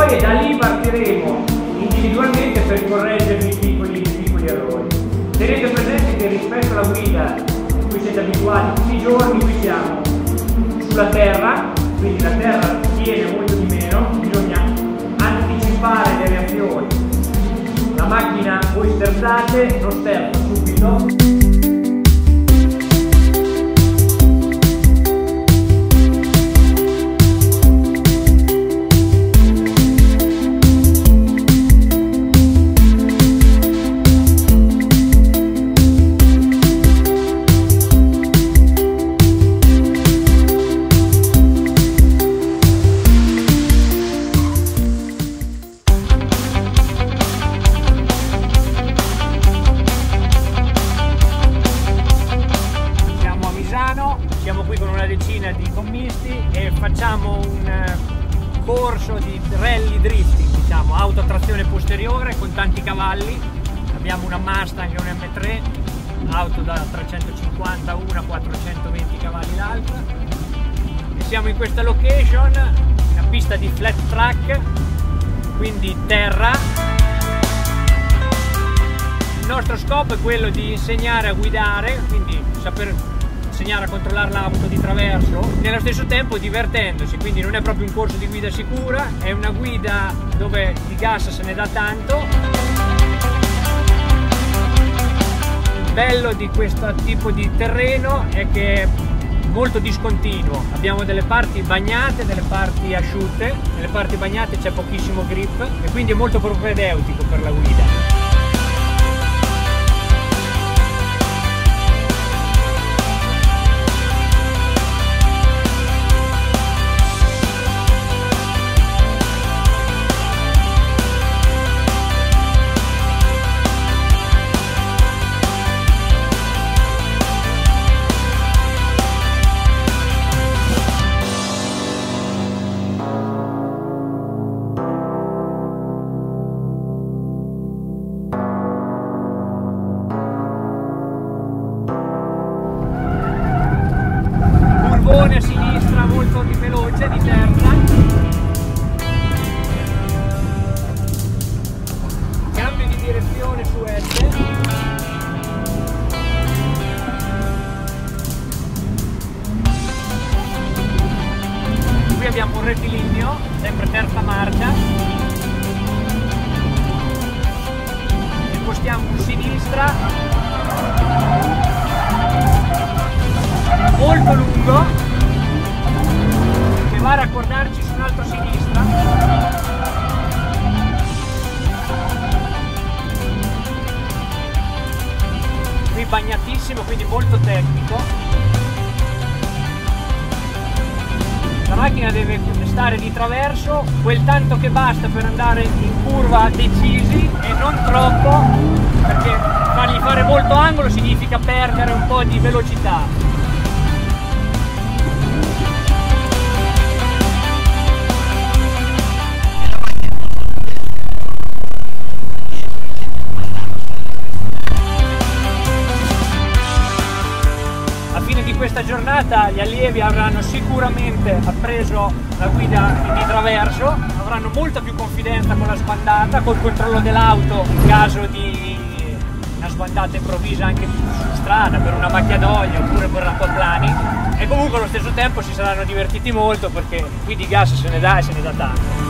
e da lì partiremo individualmente per correggervi i piccoli errori. Tenete presente che rispetto alla guida a cui siete abituati tutti i giorni, qui siamo sulla terra, quindi la terra tiene molto di meno, bisogna anticipare le reazioni. La macchina voi sterzate, non sterza subito. Siamo qui con una decina di commisti e facciamo un corso di rally drifting, diciamo, auto a trazione posteriore con tanti cavalli. Abbiamo una Mustang e un M3, auto da 350 una, 420 cavalli l'altra. E siamo in questa location, una pista di flat track, quindi terra. Il nostro scopo è quello di insegnare a guidare, quindi saper insegnare a controllare l'auto di traverso, nello stesso tempo divertendosi, quindi non è proprio un corso di guida sicura, è una guida dove di gas se ne dà tanto. Il bello di questo tipo di terreno è che è molto discontinuo, abbiamo delle parti bagnate, delle parti asciutte, nelle parti bagnate c'è pochissimo grip e quindi è molto propedeutico per la guida. A sinistra molto veloce di terra, cambio di direzione su S, qui abbiamo un rettilineo, sempre terza marcia, spostiamo in sinistra molto lungo che va a raccordarci su un altro sinistra. Qui bagnatissimo, quindi molto tecnico. La macchina deve stare di traverso quel tanto che basta per andare in curva decisi e non troppo, perché fargli fare molto angolo significa perdere un po' di velocità. Di questa giornata gli allievi avranno sicuramente appreso la guida di traverso, avranno molta più confidenza con la sbandata, col controllo dell'auto in caso di una sbandata improvvisa anche su strada per una macchia d'olio oppure per l'acquaplaning, e comunque allo stesso tempo si saranno divertiti molto perché qui di gas se ne dà e se ne dà tanto.